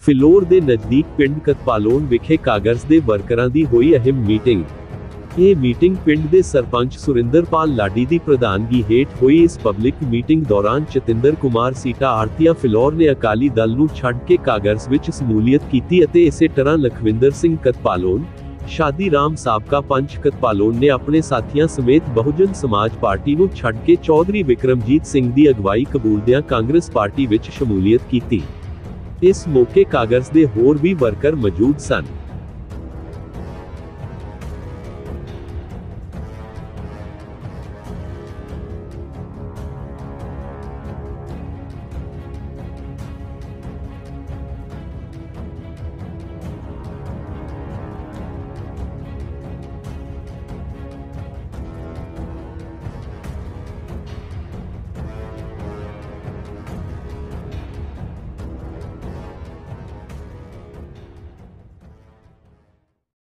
ਫਿਲੌਰ ਦੇ ਨਜ਼ਦੀਕ ਪਿੰਡ ਕਤਪਾਲੋਨ ਵਿਖੇ ਕਾਂਗਰਸ ਦੇ ਵਰਕਰਾਂ ਦੀ ਹੋਈ ਅਹਿਮ ਮੀਟਿੰਗ। ਇਹ ਮੀਟਿੰਗ ਪਿੰਡ ਦੇ ਸਰਪੰਚ ਸੁਰਿੰਦਰਪਾਲ ਲਾਡੀ ਦੀ ਪ੍ਰਧਾਨਗੀ ਹੇਠ ਹੋਈ। ਇਸ ਪਬਲਿਕ ਮੀਟਿੰਗ ਦੌਰਾਨ ਚਤਿੰਦਰ ਕੁਮਾਰ ਸੀਟਾ ਆੜਤੀਆ ਫਿਲੌਰ ਨੇ ਅਕਾਲੀ ਦਲ ਨੂੰ ਛੱਡ ਕੇ ਕਾਂਗਰਸ ਵਿੱਚ ਸ਼ਮੂਲੀਅਤ ਕੀਤੀ ਅਤੇ ਇਸੇ ਤਰ੍ਹਾਂ ਲਖਵਿੰਦਰ ਸਿੰਘ ਕਤਪਾਲੋਨ, ਸ਼ਾਦੀ ਰਾਮ ਸਾਬਕਾ ਪੰਚ ਕਤਪਾਲੋਨ ਨੇ ਆਪਣੇ ਸਾਥੀਆਂ ਸਮੇਤ ਬਹੁਜਨ ਸਮਾਜ ਪਾਰਟੀ ਨੂੰ ਛੱਡ ਕੇ ਚੌਧਰੀ ਵਿਕਰਮਜੀਤ ਸਿੰਘ ਦੀ ਅਗਵਾਈ ਕਬੂਲਦਿਆਂ ਕਾਂਗਰਸ ਪਾਰਟੀ ਵਿੱਚ ਸ਼ਮੂਲੀਅਤ ਕੀਤੀ। ਇਸ ਮੌਕੇ ਕਾਂਗਰਸ ਦੇ ਹੋਰ ਵੀ ਵਰਕਰ ਮੌਜੂਦ ਸਨ।